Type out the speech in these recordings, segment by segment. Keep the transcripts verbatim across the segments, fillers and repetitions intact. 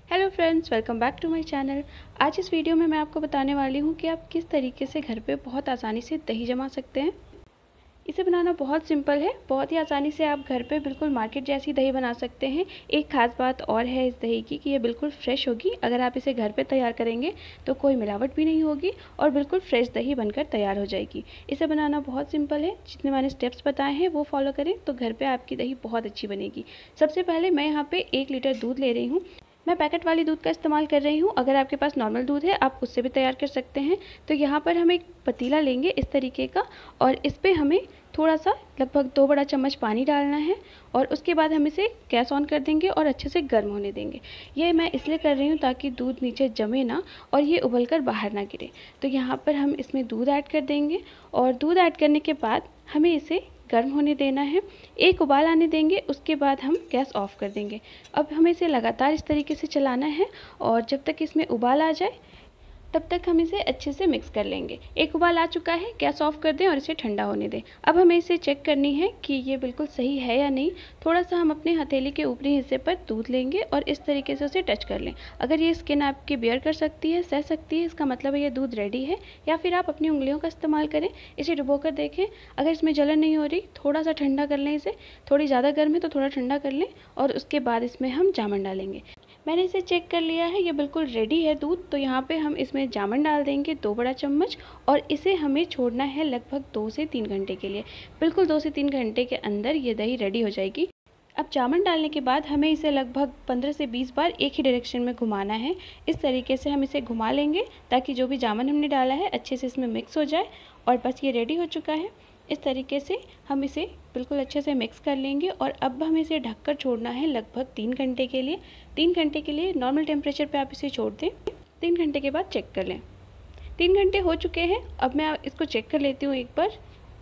Hello friends, welcome back to my channel. आज इस video में मैं आपको बताने वाली हूँ कि आप किस तरीके से घर पे बहुत आसानी से दही जमा सकते हैं। इसे बनाना बहुत सिंपल है। बहुत ही आसानी से आप घर पे बिल्कुल मार्केट जैसी दही बना सकते हैं। एक खास बात और है इस दही की कि ये बिल्कुल फ्रेश होगी। अगर आप इसे घर पे तैयार करेंगे तो कोई मिलावट भी नहीं होगी और बिल्कुल फ्रेश दही बनकर तैयार हो जाएगी। इसे बनाना बहुत सिंपल है। जितने मैंने स्टेप्स बताए हैं वो फॉलो करें तो घर पे आपकी दही बहुत अच्छी बनेगी। सबसे पहले मैं यहाँ पे एक लीटर दूध ले रही हूँ। मैं पैकेट वाली दूध का इस्तेमाल कर रही हूँ। अगर आपके पास नॉर्मल दूध है आप उससे भी तैयार कर सकते हैं। तो यहाँ पर हम एक पतीला लेंगे इस तरीके का और इस पर हमें थोड़ा सा लगभग दो बड़ा चम्मच पानी डालना है और उसके बाद हम इसे गैस ऑन कर देंगे और अच्छे से गर्म होने देंगे। ये मैं इसलिए कर रही हूँ ताकि दूध नीचे जमे ना और ये उबल कर बाहर ना गिरे। तो यहाँ पर हम इसमें दूध ऐड कर देंगे और दूध ऐड करने के बाद हमें इसे गर्म होने देना है। एक उबाल आने देंगे, उसके बाद हम गैस ऑफ कर देंगे। अब हमें इसे लगातार इस तरीके से चलाना है और जब तक इसमें उबाल आ जाए तब तक हम इसे अच्छे से मिक्स कर लेंगे। एक उबाल आ चुका है, गैस ऑफ कर दें और इसे ठंडा होने दें। अब हमें इसे चेक करनी है कि ये बिल्कुल सही है या नहीं। थोड़ा सा हम अपने हथेली के ऊपरी हिस्से पर दूध लेंगे और इस तरीके से उसे टच कर लें। अगर ये स्किन आपकी बेयर कर सकती है, सह सकती है, इसका मतलब है ये दूध रेडी है। या फिर आप अपनी उंगलियों का इस्तेमाल करें, इसे डुबो कर देखें। अगर इसमें जलन नहीं हो रही, थोड़ा सा ठंडा कर लें इसे। थोड़ी ज़्यादा गर्म है तो थोड़ा ठंडा कर लें और उसके बाद इसमें हम जामुन डालेंगे। मैंने इसे चेक कर लिया है, ये बिल्कुल रेडी है दूध। तो यहाँ पे हम इसमें जामुन डाल देंगे दो बड़ा चम्मच और इसे हमें छोड़ना है लगभग दो से तीन घंटे के लिए। बिल्कुल दो से तीन घंटे के अंदर ये दही रेडी हो जाएगी। अब जामुन डालने के बाद हमें इसे लगभग पंद्रह से बीस बार एक ही डायरेक्शन में घुमाना है। इस तरीके से हम इसे घुमा लेंगे ताकि जो भी जामुन हमने डाला है अच्छे से इसमें मिक्स हो जाए। और बस ये रेडी हो चुका है। इस तरीके से हम इसे बिल्कुल अच्छे से मिक्स कर लेंगे और अब हमें इसे ढककर छोड़ना है लगभग तीन घंटे के लिए। तीन घंटे के लिए नॉर्मल टेम्परेचर पे आप इसे छोड़ दें। तीन घंटे के बाद चेक कर लें। तीन घंटे हो चुके हैं। अब मैं इसको चेक कर लेती हूँ एक बार।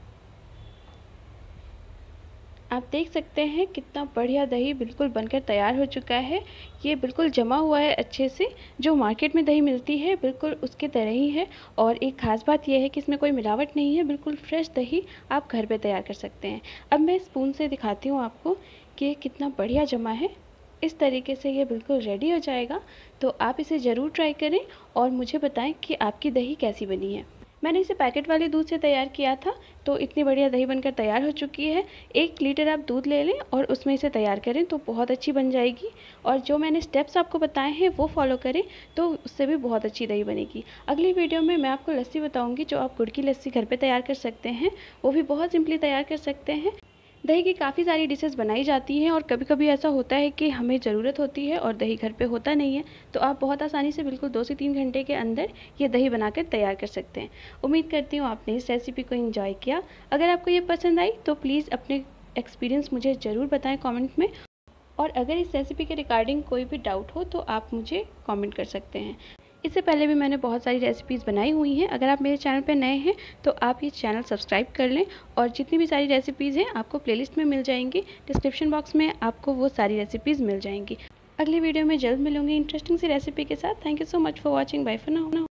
आप देख सकते हैं कितना बढ़िया दही बिल्कुल बनकर तैयार हो चुका है। ये बिल्कुल जमा हुआ है अच्छे से। जो मार्केट में दही मिलती है बिल्कुल उसके तरह ही है। और एक ख़ास बात यह है कि इसमें कोई मिलावट नहीं है। बिल्कुल फ्रेश दही आप घर पे तैयार कर सकते हैं। अब मैं स्पून से दिखाती हूँ आपको कि ये कितना बढ़िया जमा है। इस तरीके से ये बिल्कुल रेडी हो जाएगा। तो आप इसे ज़रूर ट्राई करें और मुझे बताएं कि आपकी दही कैसी बनी है। मैंने इसे पैकेट वाले दूध से तैयार किया था तो इतनी बढ़िया दही बनकर तैयार हो चुकी है। एक लीटर आप दूध ले लें और उसमें इसे तैयार करें तो बहुत अच्छी बन जाएगी। और जो मैंने स्टेप्स आपको बताए हैं वो फॉलो करें तो उससे भी बहुत अच्छी दही बनेगी। अगली वीडियो में मैं आपको लस्सी बताऊंगी जो आप गुड़ की लस्सी घर पे तैयार कर सकते हैं। वो भी बहुत सिंपली तैयार कर सकते हैं। दही की काफ़ी सारी डिशेस बनाई जाती हैं और कभी कभी ऐसा होता है कि हमें ज़रूरत होती है और दही घर पे होता नहीं है। तो आप बहुत आसानी से बिल्कुल दो से तीन घंटे के अंदर ये दही बनाकर तैयार कर सकते हैं। उम्मीद करती हूँ आपने इस रेसिपी को एंजॉय किया। अगर आपको ये पसंद आई तो प्लीज़ अपने एक्सपीरियंस मुझे ज़रूर बताएं कमेंट में। और अगर इस रेसिपी के रिगार्डिंग कोई भी डाउट हो तो आप मुझे कमेंट कर सकते हैं। इससे पहले भी मैंने बहुत सारी रेसिपीज़ बनाई हुई हैं। अगर आप मेरे चैनल पर नए हैं तो आप ये चैनल सब्सक्राइब कर लें और जितनी भी सारी रेसिपीज़ हैं आपको प्लेलिस्ट में मिल जाएंगी। डिस्क्रिप्शन बॉक्स में आपको वो सारी रेसिपीज़ मिल जाएंगी। अगली वीडियो में जल्द मिलूंगी इंटरेस्टिंग सी रेसिपी के साथ। Thank you so much for watching. Bye for now.